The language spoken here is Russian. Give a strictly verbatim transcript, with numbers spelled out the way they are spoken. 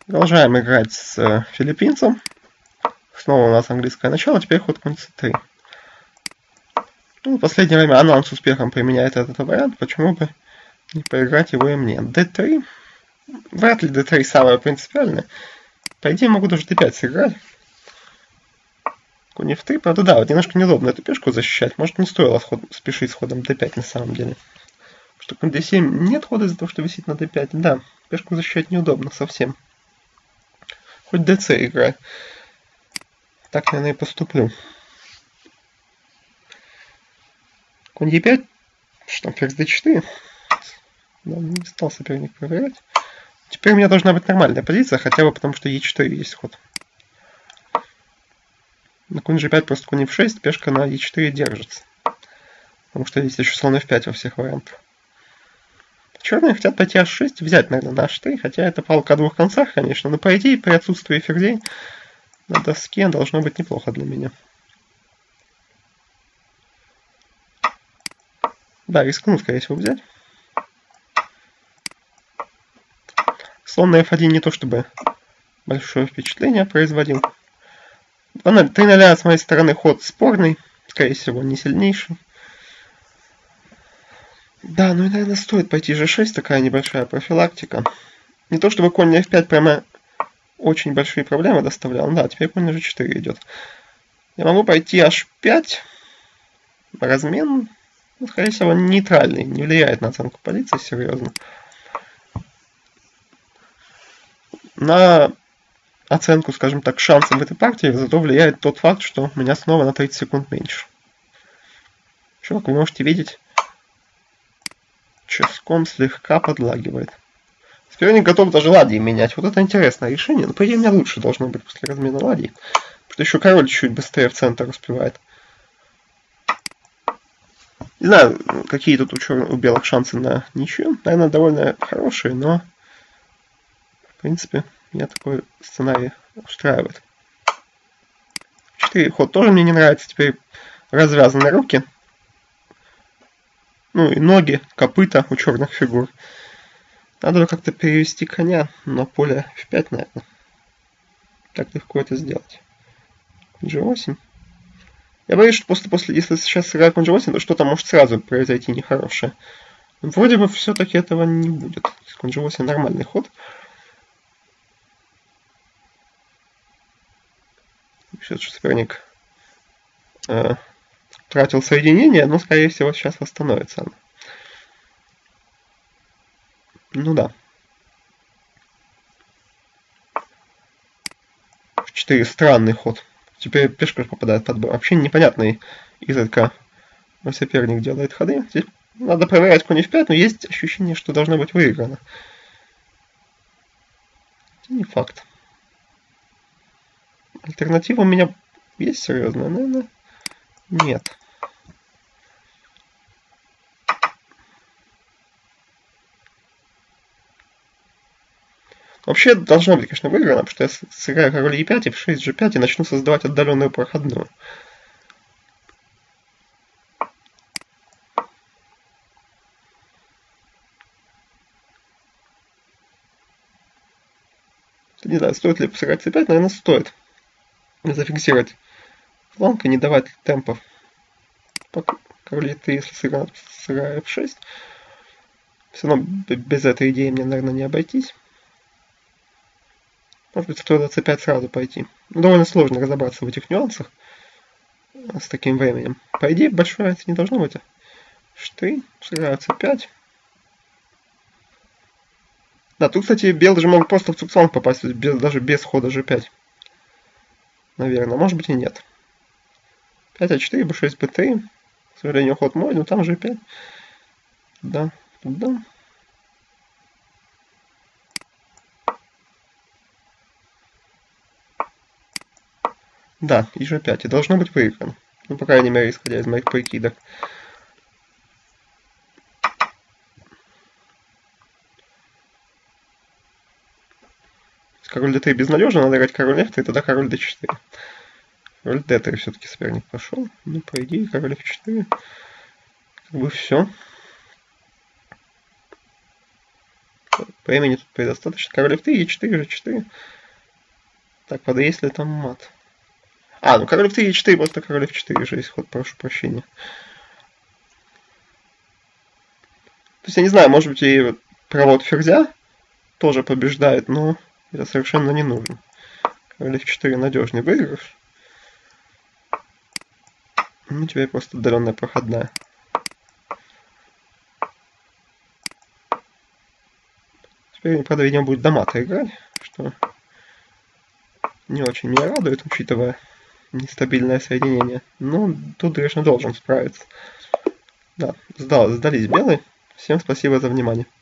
Продолжаем играть с филиппинцем. Снова у нас английское начало, теперь ход конь цэ три. Ну, в последнее время Анан с успехом применяет этот вариант, почему бы не поиграть его и мне. дэ три. Вряд ли дэ три самое принципиальное. По идее, могу даже дэ пять сыграть. Конь эф три, правда, да, вот немножко неудобно эту пешку защищать. Может, не стоило ход, спешить с ходом дэ пять на самом деле. Потому что конь дэ семь нет хода из-за того, что висит на дэ пять. Да, пешку защищать неудобно совсем. Хоть дэ цэ играй. Так, наверное, и поступлю. Конь е пять, что там, ферзь дэ четыре. Да, не стал соперник проверять. Теперь у меня должна быть нормальная позиция, хотя бы потому, что е четыре есть ход. На конь же пять просто конь эф шесть, пешка на е четыре держится. Потому что есть еще слон эф пять во всех вариантах. Черные хотят пойти аш шесть, взять, наверное, на аш три, хотя это палка о двух концах, конечно, но по идее при отсутствии ферзей на доске должно быть неплохо для меня. Да, рискну, скорее всего, взять. Слон на эф один не то чтобы большое впечатление производил. три ноль с моей стороны ход спорный, скорее всего, не сильнейший. Да, ну и, наверное, стоит пойти же шесть, такая небольшая профилактика. Не то чтобы конь на эф пять прямо очень большие проблемы доставлял. Да, теперь конь на же четыре идет. Я могу пойти аш пять. Размен, ну, скорее всего, нейтральный, не влияет на оценку позиции серьезно. На оценку, скажем так, шансов в этой партии зато влияет тот факт, что у меня снова на тридцать секунд меньше. Еще, как вы можете видеть, ческом слегка подлагивает. Соперник готов даже ладьи менять. Вот это интересное решение. Но, по идее, у меня лучше должно быть после размена ладьи. Потому что еще король чуть быстрее в центр успевает. Не знаю, какие тут у, черных, у белых шансы на ничью. Наверное, довольно хорошие, но в принципе меня такой сценарий устраивает. четыре ход тоже мне не нравится. Теперь развязаны руки. Ну и ноги, копыта у черных фигур. Надо как-то перевести коня на поле эф пять, наверное. Так легко это сделать. джи восемь. Я боюсь, что после, после если сейчас сыграю конь джи восемь, то что-то может сразу произойти нехорошее. Вроде бы все-таки этого не будет. Конь джи восемь нормальный ход. Все-таки соперник э, тратил соединение, но, скорее всего, сейчас восстановится оно. Ну да. в четыре странный ход. Теперь пешка попадает под бой. Вообще непонятный изредка мой соперник делает ходы. Здесь надо проверять конь эф пять, но есть ощущение, что должно быть выиграно. Это не факт. Альтернатива у меня есть серьезная? Наверное, нет. Вообще должно быть, конечно, выиграно, потому что я сыграю король е пять, эф шесть, джи пять и начну создавать отдаленную проходную. Не знаю, стоит ли сыграть цэ пять, наверное, стоит. Зафиксировать фланг и не давать темпов. Король е три, если сыграю, сыграю эф шесть. Все равно без этой идеи мне, наверное, не обойтись. Может быть, стоит цэ пять сразу пойти. Довольно сложно разобраться в этих нюансах с таким временем. По идее, большой разницы не должно быть. Шты, сыграю цэ пять. Да, тут, кстати, белые же могут просто в цукцланг попасть, без, даже без хода жэ пять. Наверное, может быть и нет. пять а четыре, бэ шесть, бэ три. К сожалению, ход мой, но там жэ пять. Да, да. Да, и жэ пять. И должно быть выиграно. Ну, по крайней мере, исходя из моих прикидок. Король дэ три безнадежно, надо играть король эф три, тогда король дэ четыре. Король дэ три все-таки соперник пошел. Ну, по идее, король эф четыре. Как бы все. Времени тут предостаточно. Король эф три, е четыре, же четыре. Так, правда, есть ли там мат? А, ну король эф три, е четыре, просто король эф четыре же есть ход, прошу прощения. То есть, я не знаю, может быть, и провод ферзя тоже побеждает, но это совершенно не нужно. Король эф четыре надежный выигрыш. Ну, теперь просто отдаленная проходная. Теперь, правда, видимо, будет до мата играть, что не очень меня радует, учитывая нестабильное соединение. Но тут, конечно, должен справиться. Да, сдал, сдались белые. Всем спасибо за внимание.